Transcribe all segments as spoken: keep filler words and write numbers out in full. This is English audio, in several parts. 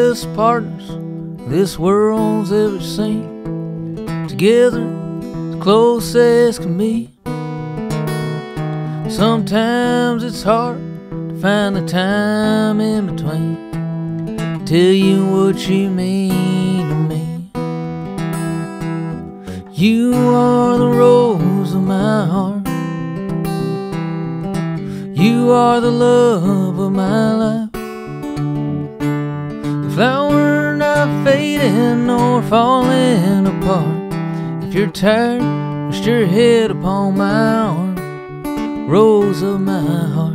closest partners this world's ever seen. Together, as close as can be. Sometimes it's hard to find the time in between. Tell you what you mean to me. You are the rose of my heart. You are the love of my life. The flower not fading nor falling apart. If you're tired, rest your head upon my arm. Rose of my heart.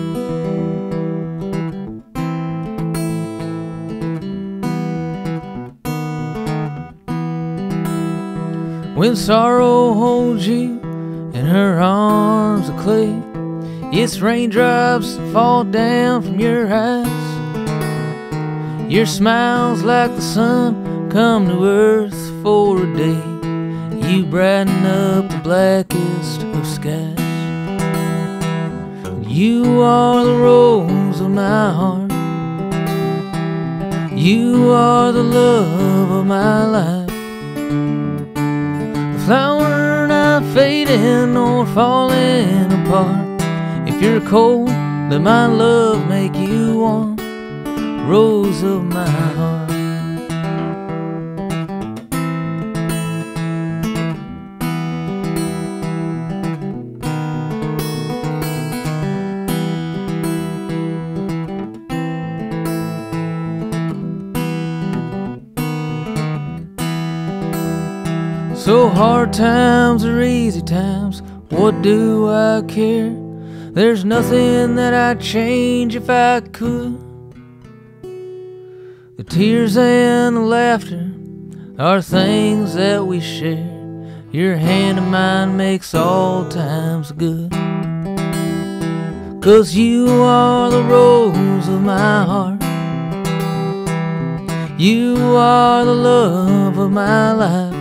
When sorrow holds you in her arms of clay, it's raindrops that fall down from your eyes. Your smile's like the sun come to earth for a day. You brighten up the blackest of skies. You are the rose of my heart. You are the love of my life. The flower not fading nor falling apart. If you're cold, let my love make you warm. Rose of my heart. So hard times or easy times, what do I care? There's nothing that I'd change if I could. The tears and the laughter are things that we share. Your hand in mine makes all times good. 'Cause you are the rose of my heart. You are the love of my life.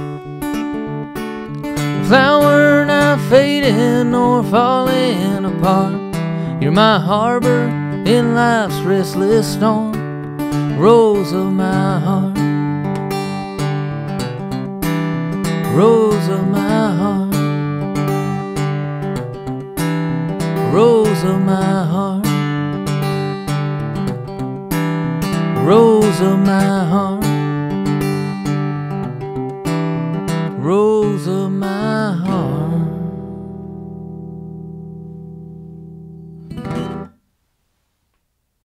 Flower not fading nor falling apart. You're my harbor in life's restless storm. Rose of my heart. Rose of my heart. Rose of my heart. Rose of my heart. Rose of my heart.